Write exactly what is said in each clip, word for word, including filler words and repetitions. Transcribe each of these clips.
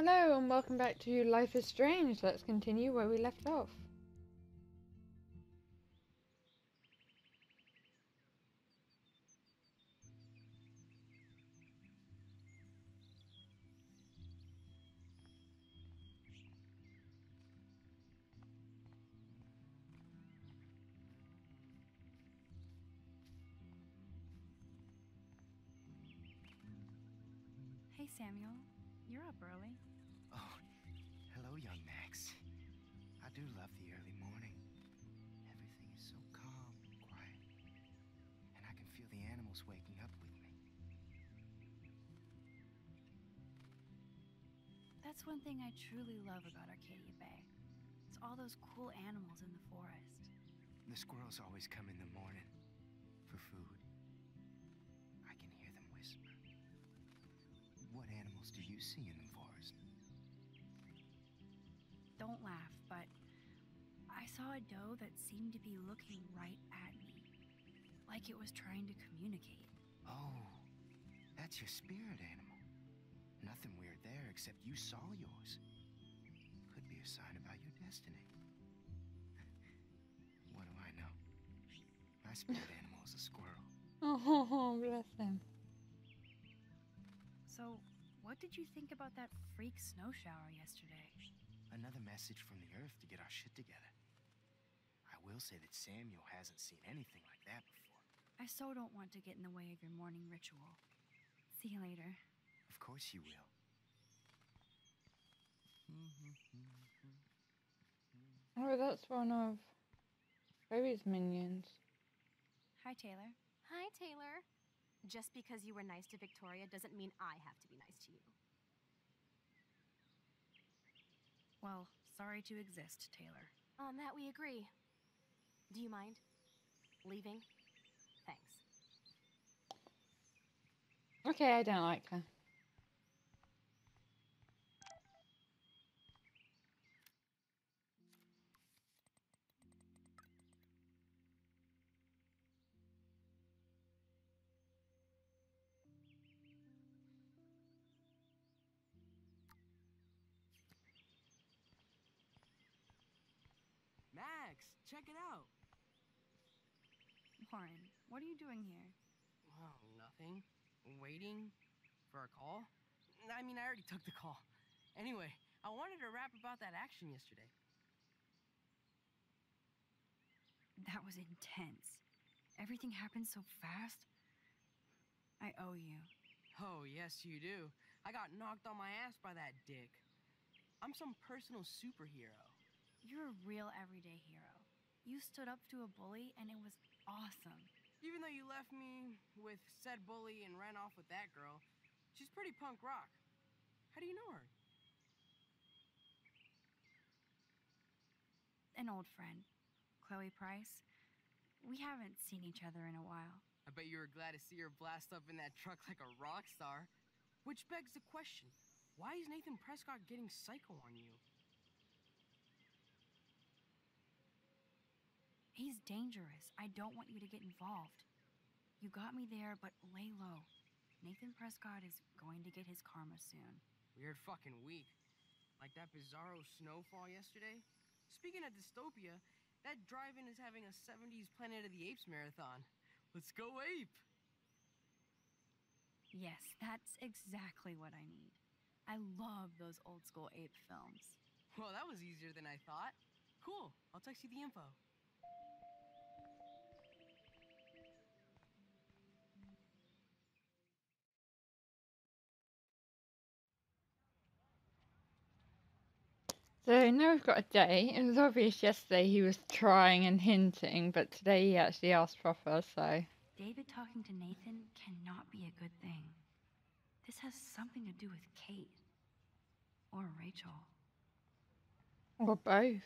Hello and welcome back to Life is Strange. Let's continue where we left off. Hey Samuel, you're up early. Oh, hello, young Max. I do love the early morning. Everything is so calm and quiet. And I can feel the animals waking up with me. That's one thing I truly love about Arcadia Bay. It's all those cool animals in the forest. The squirrels always come in the morning for food. I can hear them whisper. What animals do you see in the forest? Don't laugh, but I saw a doe that seemed to be looking right at me, like it was trying to communicate. Oh, that's your spirit animal. Nothing weird there except you saw yours. Could be a sign about your destiny. What do I know? My spirit animal is a squirrel. Oh, bless him. So, what did you think about that freak snow shower yesterday? Another message from the Earth to get our shit together. I will say that Samuel hasn't seen anything like that before. I so don't want to get in the way of your morning ritual. See you later. Of course you will. Oh, that's one of Chloe's minions. Hi, Taylor. Hi, Taylor. Just because you were nice to Victoria doesn't mean I have to be nice to you. Well, sorry to exist, Taylor. On that we agree. Do you mind leaving? Thanks. Okay, I don't like her. Max, check it out. Warren, what are you doing here? Well, nothing. Waiting for a call? I mean, I already took the call. Anyway, I wanted to rap about that action yesterday. That was intense. Everything happened so fast. I owe you. Oh, yes, you do. I got knocked on my ass by that dick. I'm some personal superhero. You're a real everyday hero. You stood up to a bully and it was awesome. Even though you left me with said bully and ran off with that girl, she's pretty punk rock. How do you know her? An old friend, Chloe Price. We haven't seen each other in a while. I bet you were glad to see her blast up in that truck like a rock star. Which begs the question, why is Nathan Prescott getting psycho on you? He's dangerous. I don't want you to get involved. You got me there, but lay low. Nathan Prescott is going to get his karma soon. Weird fucking week. Like that bizarro snowfall yesterday. Speaking of dystopia, that drive-in is having a seventies Planet of the Apes marathon. Let's go ape! Yes, that's exactly what I need. I love those old school ape films. Well, that was easier than I thought. Cool, I'll text you the info. So now we've got a date. It was obvious yesterday he was trying and hinting, but today he actually asked proper, so... David talking to Nathan cannot be a good thing. This has something to do with Kate. Or Rachel. Or both.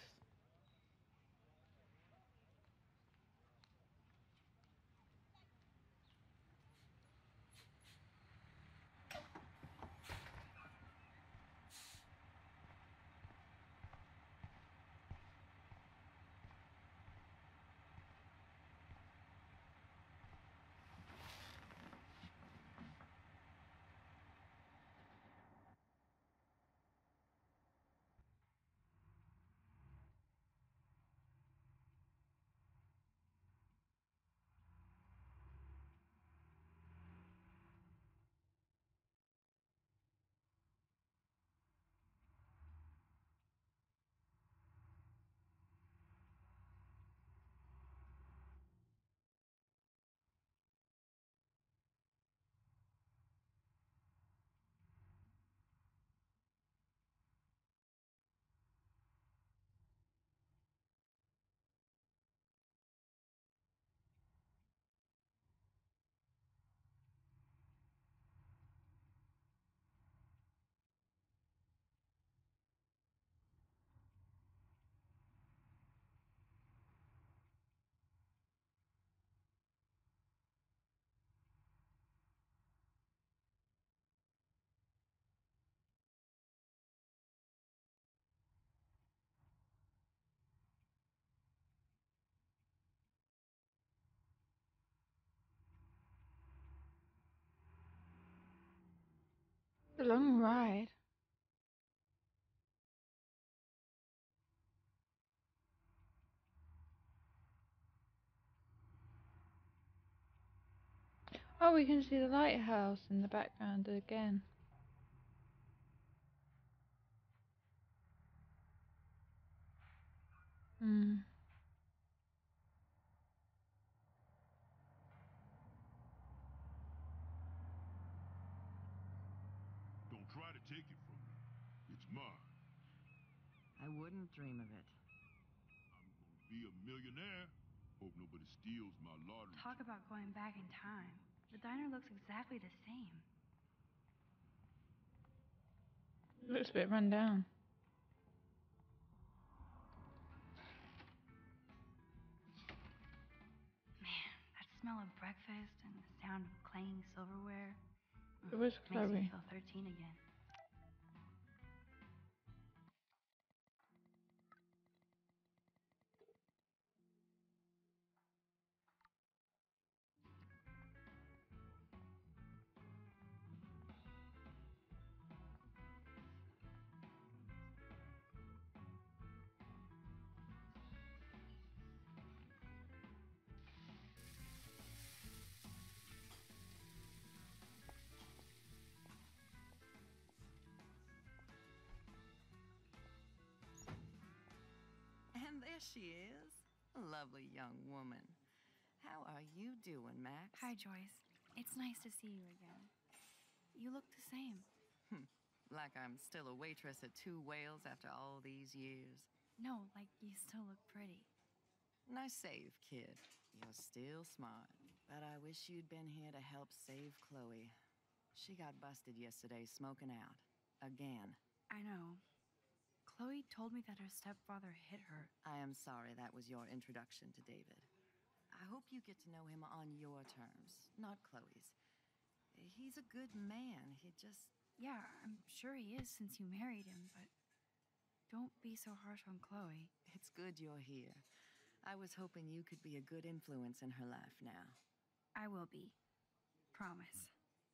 A long ride. Oh, we can see the lighthouse in the background again. Hmm. Don't try to take it from me. It's mine. I wouldn't dream of it. I'm gonna be a millionaire. Hope nobody steals my lottery. Talk about going back in time. The diner looks exactly the same. Looks a bit run down. Man, that smell of breakfast and the sound of clanging silverware. It was Makes me Chloe. feel thirteen again. And there she is. A lovely young woman. How are you doing, Max? Hi, Joyce. It's nice to see you again. You look the same. Like I'm still a waitress at Two Whales after all these years. No, like you still look pretty. Nice save, kid. You're still smart. But I wish you'd been here to help save Chloe. She got busted yesterday smoking out. Again. I know. Chloe told me that her stepfather hit her. I am sorry that was your introduction to David. I hope you get to know him on your terms, not Chloe's. He's a good man. He just... Yeah, I'm sure he is since you married him, but don't be so harsh on Chloe. It's good you're here. I was hoping you could be a good influence in her life now. I will be. Promise.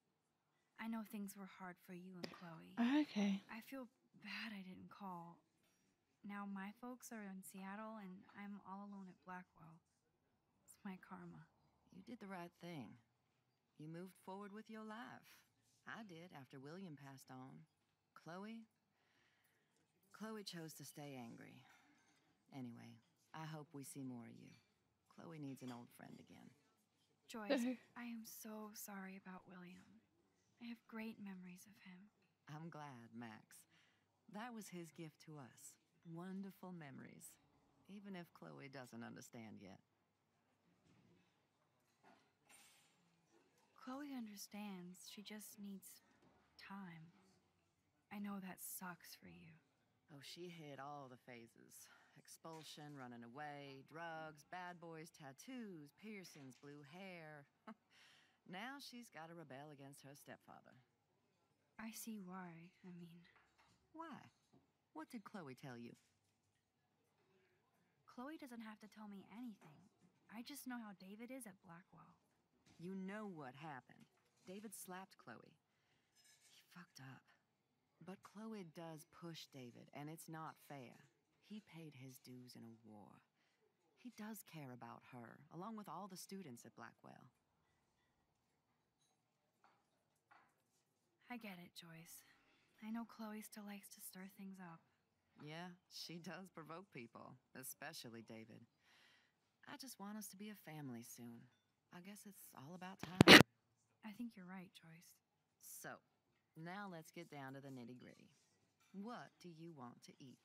I know things were hard for you and Chloe. Okay. I feel bad I didn't call. Now my folks are in Seattle and I'm all alone at Blackwell. It's my karma. You did the right thing. You moved forward with your life. I did after William passed on. Chloe? Chloe chose to stay angry. Anyway, I hope we see more of you. Chloe needs an old friend again. Joyce, I am so sorry about William. I have great memories of him. I'm glad, Max. That was his gift to us. Wonderful memories. Even if Chloe doesn't understand yet. Chloe understands. She just needs time. I know that sucks for you. Oh, she hit all the phases. Expulsion, running away, drugs, bad boys, tattoos, piercings, blue hair. Now she's got to rebel against her stepfather. I see why. I mean... Why? What did Chloe tell you? Chloe doesn't have to tell me anything. I just know how David is at Blackwell. You know what happened. David slapped Chloe. He fucked up. But Chloe does push David, and it's not fair. He paid his dues in a war. He does care about her, along with all the students at Blackwell. I get it, Joyce. I know Chloe still likes to stir things up. Yeah, she does provoke people, especially David. I just want us to be a family soon. I guess it's all about time. I think you're right, Joyce. So, now let's get down to the nitty-gritty. What do you want to eat?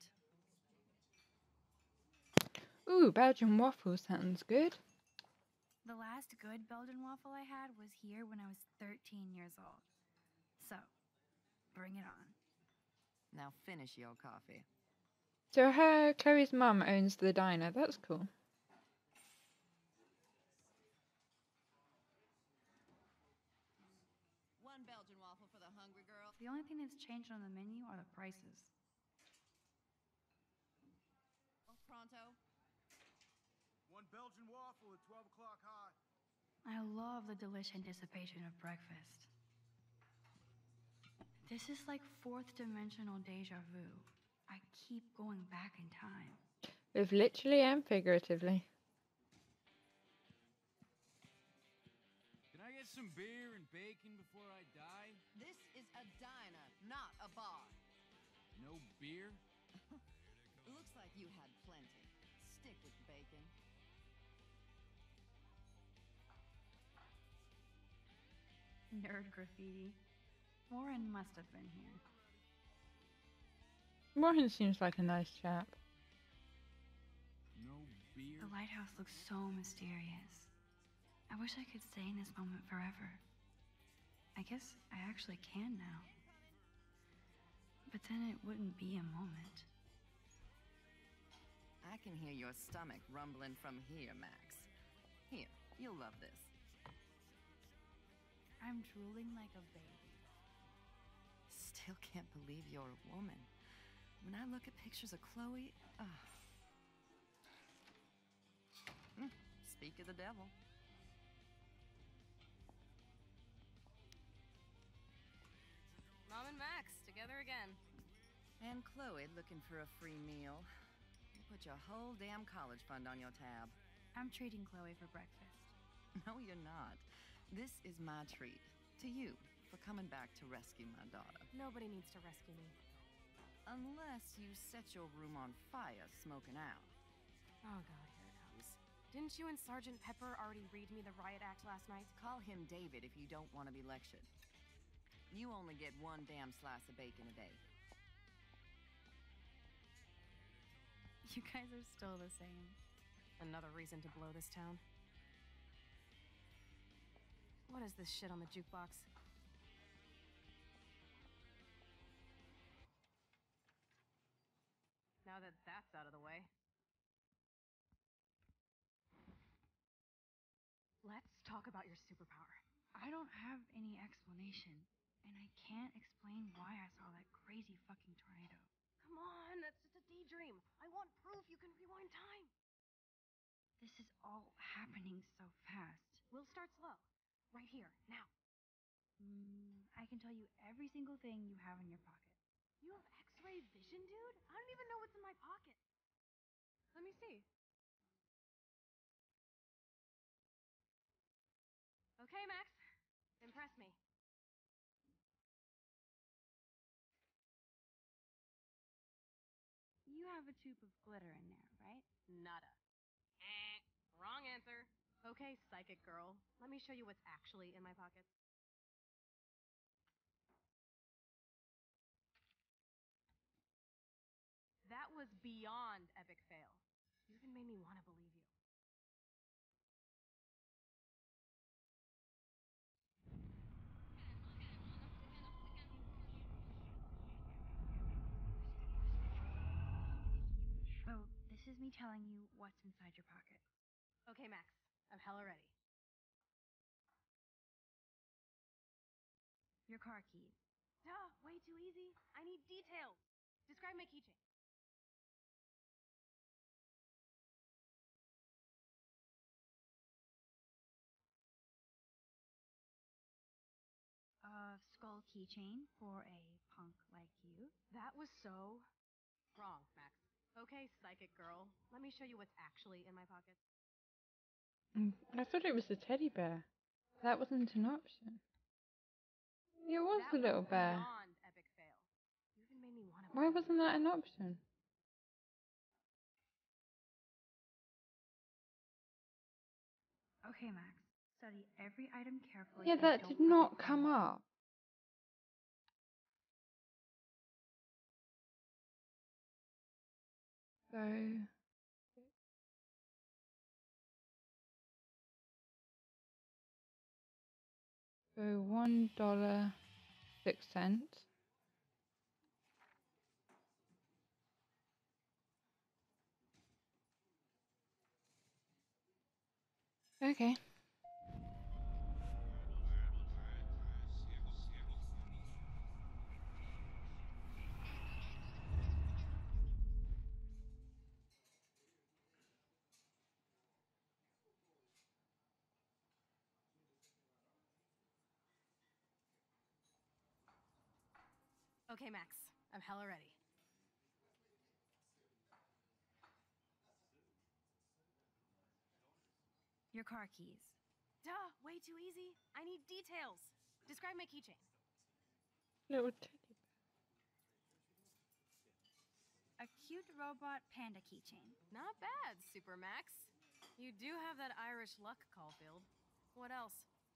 Ooh, Belgian waffle sounds good. The last good Belgian waffle I had was here when I was thirteen years old. So, bring it on. Now finish your coffee. So her, Chloe's mum owns the diner. That's cool. One Belgian waffle for the hungry girl. The only thing that's changed on the menu are the prices. Pronto? One Belgian waffle at twelve o'clock high. I love the delicious anticipation of breakfast. This is like fourth dimensional deja vu. I keep going back in time. Both literally and figuratively. Can I get some beer and bacon before I die? This is a diner, not a bar. No beer? Looks like you had plenty. Stick with the bacon. Nerd graffiti. Warren must have been here. Warren seems like a nice chap. No beer? The lighthouse looks so mysterious. I wish I could stay in this moment forever. I guess I actually can now. But then it wouldn't be a moment. I can hear your stomach rumbling from here, Max. Here, you'll love this. I'm drooling like a baby. Still can't believe you're a woman. When I look at pictures of Chloe, ah. Hmm, speak of the devil. Mom and Max, together again. And Chloe looking for a free meal. You put your whole damn college fund on your tab. I'm treating Chloe for breakfast. No, you're not. This is my treat. To you, for coming back to rescue my daughter. Nobody needs to rescue me. Unless you set your room on fire smoking out. Oh god, here it comes. Didn't you and Sergeant Pepper already read me the riot act last night? Call him David if you don't want to be lectured. You only get one damn slice of bacon a day. You guys are still the same. Another reason to blow this town. What is this shit on the jukebox? Now that that's out of the way. Let's talk about your superpower. I don't have any explanation, and I can't explain why I saw that crazy fucking tornado. Come on, that's just a daydream. I want proof you can rewind time. This is all happening so fast. We'll start slow. Right here, now. Mm, I can tell you every single thing you have in your pocket. You have X-ray vision, dude? I don't even know what's in my pocket. Let me see. Okay, Max. Impress me. You have a tube of glitter in there, right? Nada. Eh, wrong answer. Okay, psychic girl. Let me show you what's actually in my pockets. That was beyond epic fail. You even made me want to believe you. Oh, this is me telling you what's inside your pocket. Okay, Max. I'm hella ready. Your car keys. Duh, way too easy. I need details. Describe my keychain. A skull keychain for a punk like you. That was so wrong, Max. Okay, psychic girl. Let me show you what's actually in my pockets. Mm, I thought it was a teddy bear. That wasn't an option. It was That a little was bear. beyond epic fail. You even made me want to. Why wasn't that an option? Okay, Max. Study every item carefully. Yeah, and that don't did look not at come them. up. So so one dollar six cents. Okay. Okay, Max. I'm hella ready. Your car keys. Duh, way too easy. I need details. Describe my keychain. Little teddy A cute robot panda keychain. Not bad, Super Max. You do have that Irish luck, Caulfield. What else?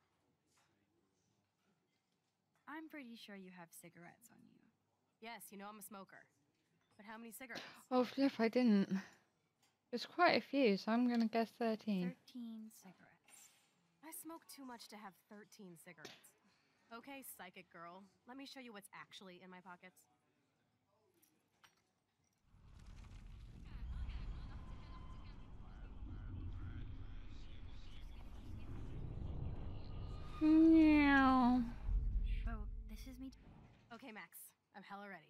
I'm pretty sure you have cigarettes on you. Yes, you know I'm a smoker. But how many cigarettes? bear. Oh, flip, I didn't. There's quite a few, so I'm gonna guess thirteen. thirteen cigarettes. I smoke too much to have thirteen cigarettes. Okay, psychic girl. Let me show you what's actually in my pockets. Meow. So, this is me. Okay, Max. I'm hella ready.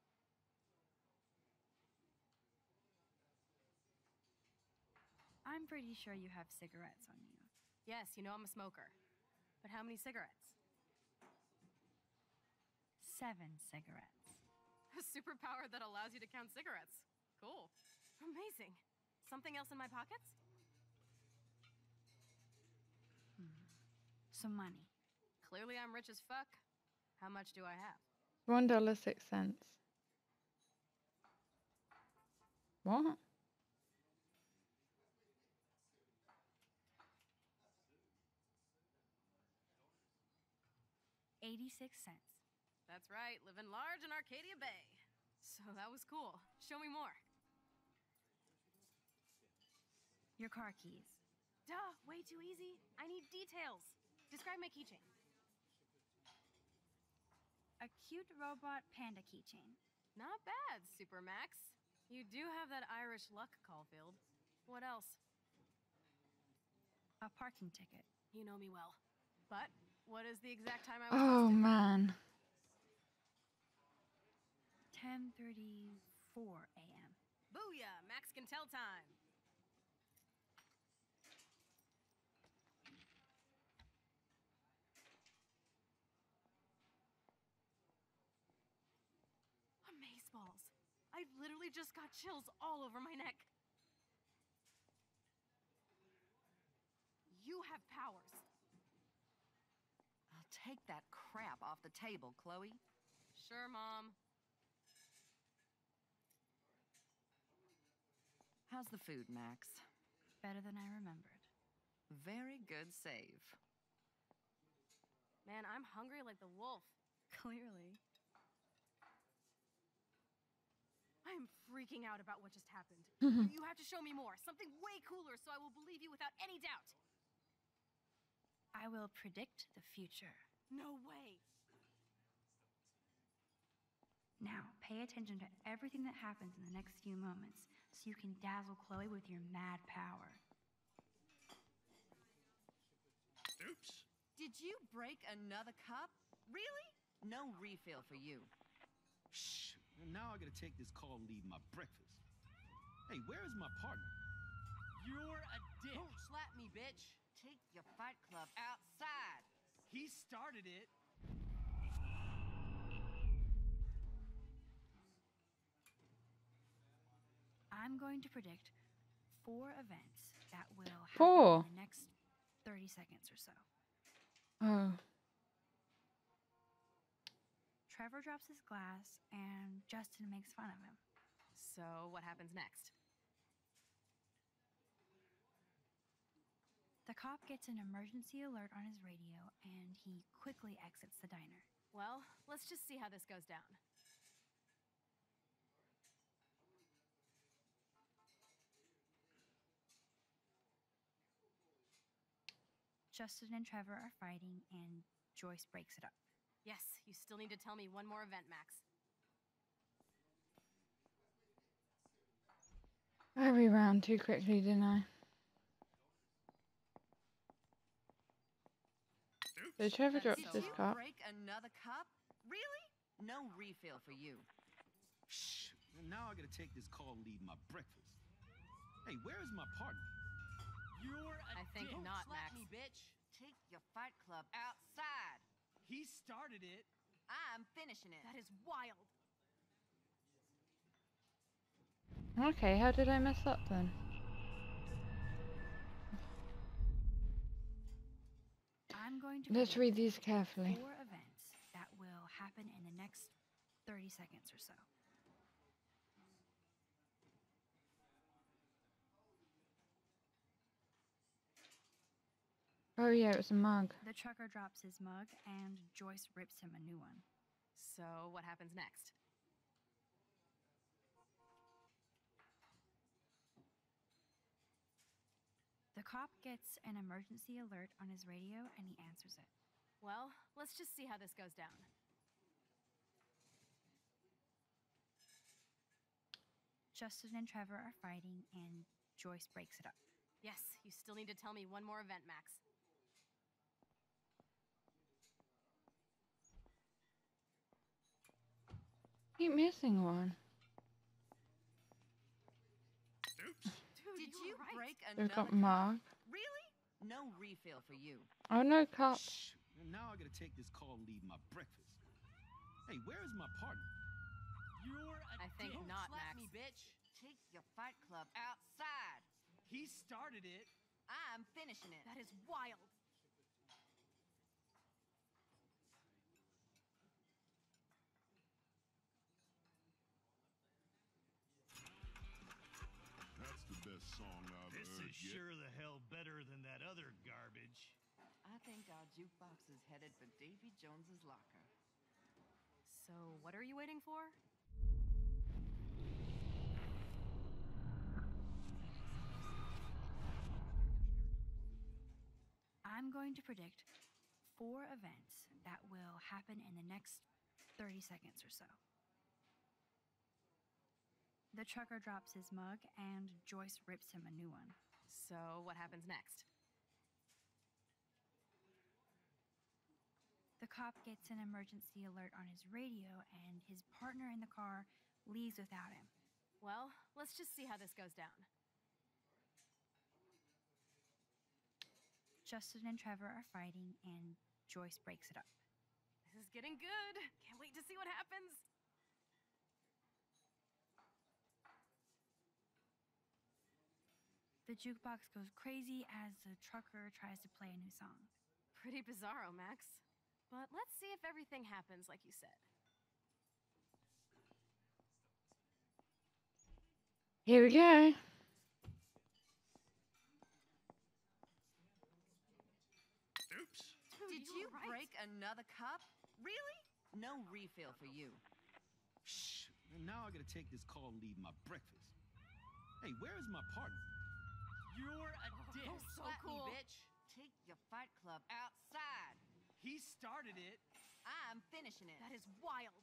I'm pretty sure you have cigarettes on you. Yes, you know I'm a smoker. But how many cigarettes? Seven cigarettes. A superpower that allows you to count cigarettes. Cool. Amazing. Something else in my pockets? Hmm. Some money. Clearly I'm rich as fuck. How much do I have? One dollar six cents. What? eighty-six cents. That's right, living large in Arcadia Bay. So that was cool. Show me more. Your car keys. Duh, way too easy. I need details. Describe my keychain. A cute robot panda keychain. Not bad, Super Max. You do have that Irish luck, Caulfield. What else? A parking ticket. You know me well. But what is the exact time I was Oh, busted? man. ten thirty-four a m Booyah! Max can tell time. Amazeballs. I literally just got chills all over my neck. You have powers. I'll take that crap off the table, Chloe. Sure, Mom. How's the food, Max? Better than I remembered. Very good save. Man, I'm hungry like the wolf. Clearly. I'm freaking out about what just happened. You have to show me more. Something way cooler so I will believe you without any doubt. I will predict the future. No way. Now, pay attention to everything that happens in the next few moments so you can dazzle Chloe with your mad power. Oops. Did you break another cup? Really? No refill for you. Shh. Now I gotta take this call and leave my breakfast. Hey, where is my partner? You're a dick. Don't slap me, bitch. Take your fight club outside. He started it. I'm going to predict four events that will happen Four? in the next thirty seconds or so. Oh. Trevor drops his glass and Justin makes fun of him. So, what happens next? The cop gets an emergency alert on his radio and he quickly exits the diner. Well, let's just see how this goes down. Justin and Trevor are fighting and Joyce breaks it up. Yes, you still need to tell me one more event, Max. I rewound too quickly, didn't I? So Trevor dropped Did his you cup. break another cup? Really? No refill for you. Shh. Now I gotta take this call and leave my breakfast. Hey, where is my partner? You're a I think dick. not, Slap Max. me, bitch. Take your fight club outside. He started it. I'm finishing it. That is wild. Okay, how did I mess up then? I'm going to Let's predict read these carefully. four events that will happen in the next thirty seconds or so. Oh yeah, it was a mug. The trucker drops his mug and Joyce rips him a new one. So, what happens next? The cop gets an emergency alert on his radio and he answers it. Well, let's just see how this goes down. Justin and Trevor are fighting and Joyce breaks it up. Yes, you still need to tell me one more event, Max. Keep missing one. Oops. Dude, Did you you were right. break We've another got mug. Really? No refill for you. Oh no, cup. Shh. And now I gotta take this call and leave my breakfast. Hey, where is my partner? You're a I think dick. not, Slap Max. me, bitch. Take your fight club outside. He started it. I'm finishing it. That is wild. That's the best song I've This heard is yet. sure the hell better than that other garbage. I think our jukebox is headed for Davy Jones's locker. So, what are you waiting for? I'm going to predict four events that will happen in the next thirty seconds or so. The trucker drops his mug and Joyce rips him a new one. So, what happens next? The cop gets an emergency alert on his radio and his partner in the car leaves without him. Well, let's just see how this goes down. Justin and Trevor are fighting and Joyce breaks it up. This is getting good. Can't wait to see what happens. The jukebox goes crazy as the trucker tries to play a new song. Pretty bizarro, Max. But let's see if everything happens like you said. Here we go. Oops. Dude, Did you you were right. break another cup? Really? No refill for you. Shh. And now I gotta take this call and leave my breakfast. Hey, where is my partner? You're a dick. Oh, so Slap cool. me, bitch. Take your fight club outside. He started it. I'm finishing it. That is wild.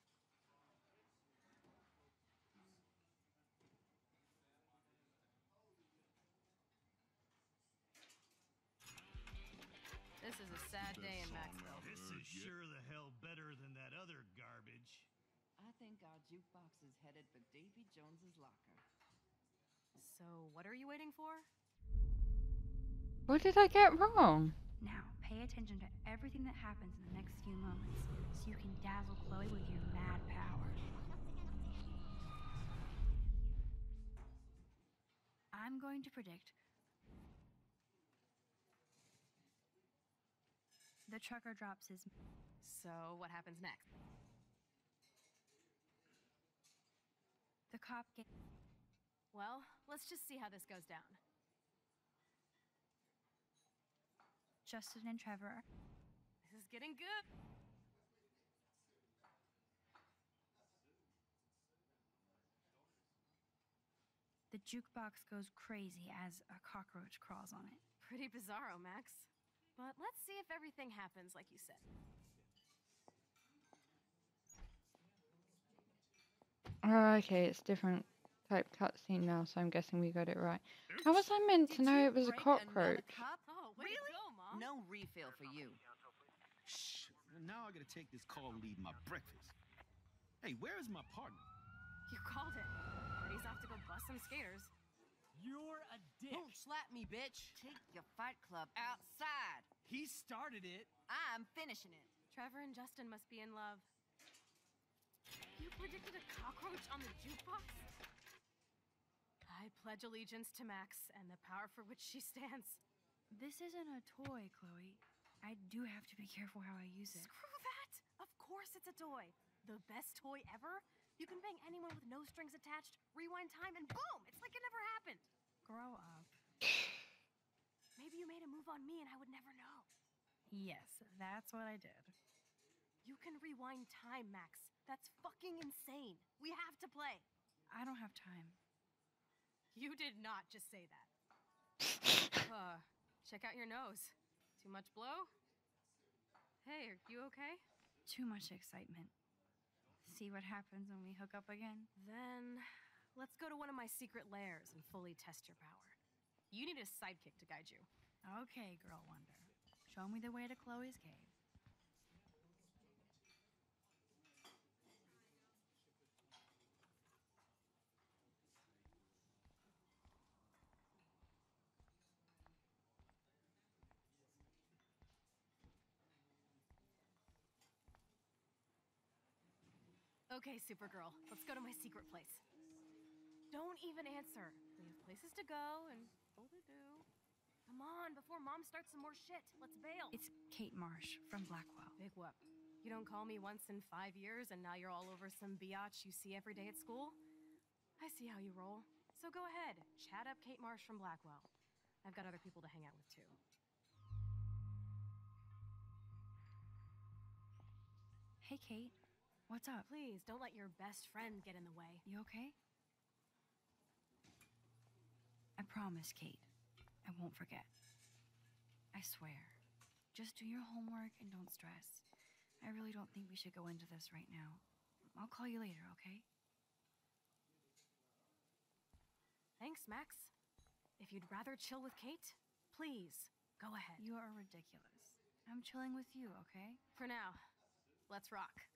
This is a sad day in Best song Maxwell. I've This heard is yet. sure the hell better than that other garbage. I think our jukebox is headed for Davy Jones's locker. So, what are you waiting for? What did I get wrong? Now, pay attention to everything that happens in the next few moments so you can dazzle Chloe with your mad power. I'm going to predict the trucker drops his So, what happens next? the cop get Well, let's just see how this goes down. Justin and Trevor are This is getting good. the jukebox goes crazy as a cockroach crawls on it. Pretty bizarro, Max. But let's see if everything happens like you said. Oh, okay, it's different type cutscene now, so I'm guessing we got it right. How was I meant to Did know you it was a break another cockroach? cup? Oh, way Really? to go, Mom. No refill for you. Shh. And now I gotta take this call and leave my breakfast. Hey, where is my partner? You called it. But he's off to go bust some skaters. You're a dick. Don't slap me, bitch. Take your fight club outside. He started it. I'm finishing it. Trevor and Justin must be in love. You predicted a cockroach on the jukebox? I pledge allegiance to Max and the power for which she stands. This isn't a toy, Chloe. I do have to be careful how I use it. Screw that! Of course it's a toy. The best toy ever? You can bang anyone with no strings attached, rewind time, and boom! It's like it never happened. Grow up. Maybe you made a move on me and I would never know. Yes, that's what I did. You can rewind time, Max. That's fucking insane. We have to play. I don't have time. You did not just say that. uh, check out your nose. Too much blow? Hey, are you okay? Too much excitement. See what happens when we hook up again? Then, let's go to one of my secret lairs and fully test your power. You need a sidekick to guide you. Okay, Girl Wonder. Show me the way to Chloe's cave. Okay, Supergirl, let's go to my secret place. Don't even answer. We have places to go and people to do. Come on, before Mom starts some more shit. Let's bail. It's Kate Marsh from Blackwell. Big whoop. You don't call me once in five years and now you're all over some biatch you see every day at school? I see how you roll. So go ahead, chat up Kate Marsh from Blackwell. I've got other people to hang out with too. Hey, Kate. What's up? Please, don't let your best friend get in the way. You okay? I promise, Kate. I won't forget. I swear. Just do your homework and don't stress. I really don't think we should go into this right now. I'll call you later, okay? Thanks, Max. If you'd rather chill with Kate, please, go ahead. You are ridiculous. I'm chilling with you, okay? For now, let's rock.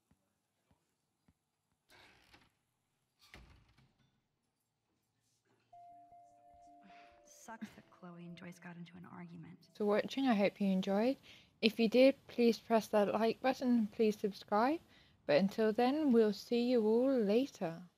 Sucks that Chloe and Joyce got into an argument. For watching, I hope you enjoyed. If you did, please press that like button and please subscribe. But until then, we'll see you all later.